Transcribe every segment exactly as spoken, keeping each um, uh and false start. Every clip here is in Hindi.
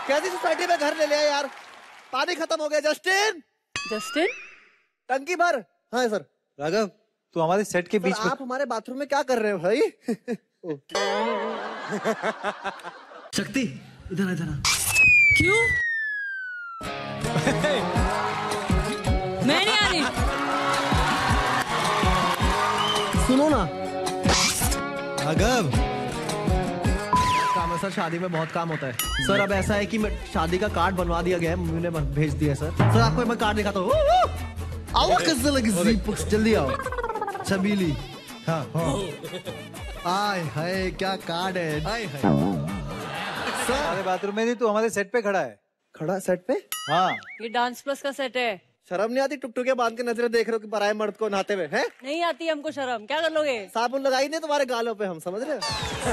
कैसी सोसाइटी में घर ले लिया यार, पानी खत्म हो गया। जस्टिन जस्टिन टंकी भर। हाँ सर। राघव तू हमारे सेट के बीच में। आप हमारे बाथरूम में क्या कर रहे हो भाई? शक्ति इधर इधर। क्यों? मैं नहीं आ रही। सुनो ना राघव, काम है सर, शादी में बहुत काम होता है सर। अब ऐसा है कि मैं शादी का कार्ड बनवा दिया गया है, मम्मी ने भेज दिया है सर। सर आपको मैं कार्ड दिखाता हूँ। आओ कैसे लगी ज़ीपुक्स, जल्दी आओ। छबीली। हाँ आय हाय क्या कार्ड है। आय हाय सर हमारे बाथरूम में नहीं, तू हमारे सेट पे खड़ा है। खड़ा सेट पे? हाँ ये डांस प्लस का सेट है। शर्म नहीं आती? टुकटुके बांध के नजरें देख रहे हो कि पराये मर्द को नहाते हुए? हैं? नहीं आती हमको शर्म, क्या कर लोगे? साबुन लगाई नहीं तुम्हारे गालों पे, हम समझ रहे हो।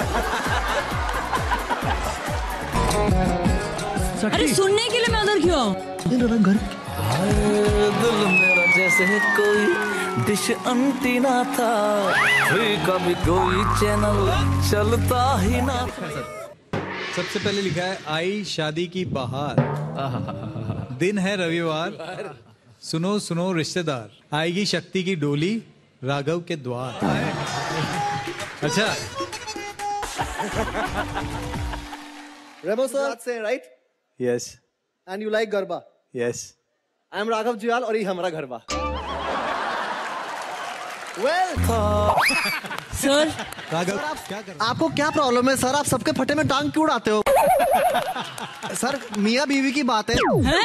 अरे सुनने के लिए मैं उधर क्यों आऊं? घर दिल मेरा जैसे कोई डिश अंटीना था, फिर कभी कोई चैनल चलता ही ना। सबसे पहले लिखा है आई शादी की बहार, दिन है रविवार, सुनो सुनो रिश्तेदार, आएगी शक्ति की डोली राघव के द्वार। अच्छा रेमो सर से right? Yes. And you like garba? Yes. I am Raghav Juyal और ये हमारा गरबा। वेल सर राघव क्या कर रहे आपको क्या प्रॉब्लम है सर? आप सबके फटे में टांग क्यों उड़ाते हो? सर मियाँ बीवी की बात है,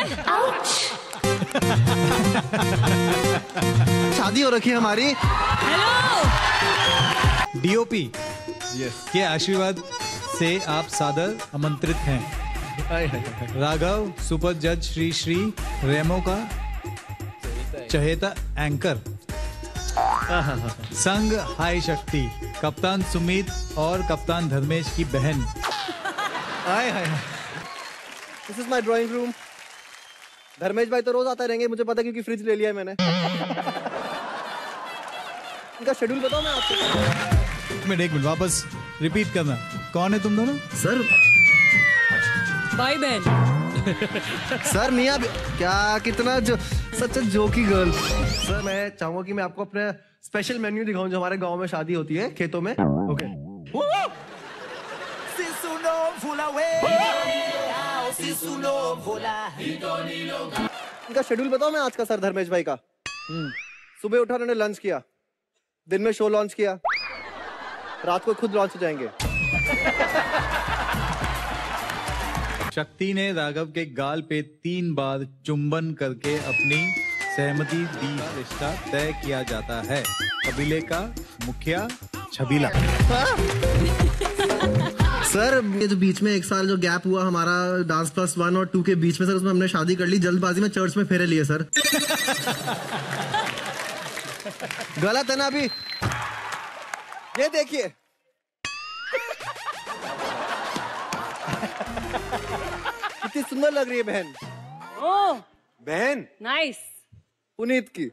शादी हो रखी है हमारी। हेलो डीओपी के आशीर्वाद से आप सादर आमंत्रित हैं। राघव सुपर जज श्री श्री रेमो का चहेता एंकर, संग हाय शक्ति, कप्तान सुमित और कप्तान धर्मेश की बहन। Hi hi this is my drawing room. Dharmesh भाई तो रोज आते रहेंगे, मुझे पता क्योंकि फ्रिज ले लिया है मैंने। इनका शेड्यूल बताओ मैं आपको। एक मिनट एक मिनट वापस रिपीट करना। कौन है तुम दोनों? सर भाई बहन। सर मियाँ क्या कितना जो सच जोकी गर्ल। सर मैं चाहूंगा कि मैं आपको अपने स्पेशल मेन्यू दिखाऊं जो हमारे गांव में शादी होती है खेतों में। ओके इनका शेड्यूल बताओ मैं आज का सर धर्मेश भाई का। सुबह उठा उन्होंने लंच किया, दिन में शो लॉन्च किया, रात को खुद लॉन्च हो जाएंगे। शक्ति ने राघव के गाल पे तीन बार चुंबन करके अपनी सहमति दी। रिश्ता तय किया जाता है। कबीले का मुखिया छबीला। सर ये जो बीच में एक साल जो गैप हुआ हमारा डांस प्लस वन और टू के बीच में, सर उसमें हमने शादी कर ली जल्दबाजी में, चर्च में फेरे लिए सर। गलत है ना? अभी ये देखिए कितनी सुंदर लग रही है बहन। ओह बहन नाइस। पुनीत की।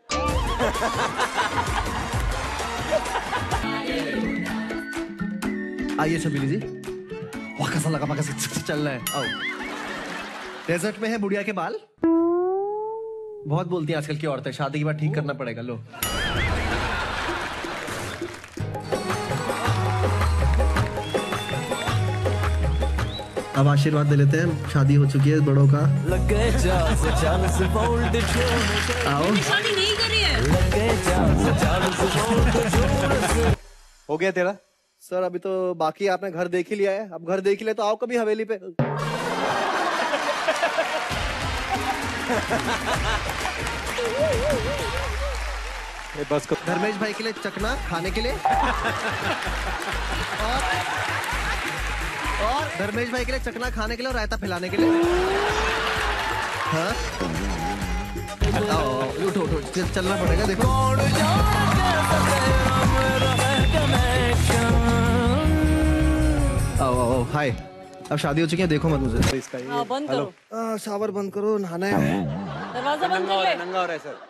आइए छबीली जी। वाह कैसा लगा, वाह कैसा चल रहा है। आओ। डेजर्ट में है बुढ़िया के बाल। बहुत बोलती हैं आजकल की औरतें, शादी के बाद ठीक करना पड़ेगा। लो अब आशीर्वाद दे लेते हैं, शादी हो चुकी है बड़ों का। लगे चाल से चाल से बोल्ड आओ। शादी नहीं कर रही है। लगे चाल से चाल से बोल्ड। हो गया तेरा? सर अभी तो बाकी आपने घर देख ही लिया है, अब घर देख ही ले तो आओ कभी हवेली पे। ए, बस को धर्मेश भाई के लिए चकना खाने के लिए और, और धर्मेश भाई के लिए चकना खाने के लिए और रायता फैलाने के लिए। हाँ आओ, आओ, उठो उठो चलना पड़ेगा। देखो आओ आओ हाय। अब शादी हो चुकी है, देखो मत मुझे। इसका ये हाँ, बंद करो। आ, शावर बंद करो, नहाना है। दरवाजा बंद कर ले। नंगा हो रहा है सर।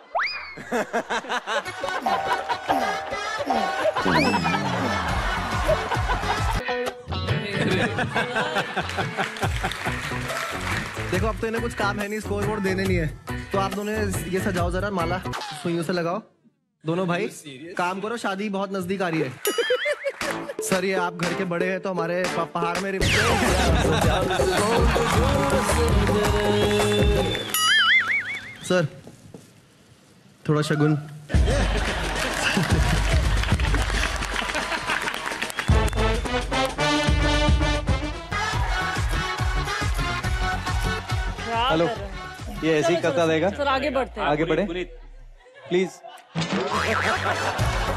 देखो अब तो इन्हें कुछ काम है नहीं, स्कोर बोर्ड देने नहीं है, तो आप दोनों ये सजाओ जरा, माला सुइयों से लगाओ। दोनों भाई काम करो, शादी बहुत नजदीक आ रही है। सर ये आप घर के बड़े हैं तो हमारे पहाड़ में सर थोड़ा शगुन। हेलो, ये ऐसे ही करता रहेगा। सर आगे बढ़ते हैं। आगे बढ़े प्लीज।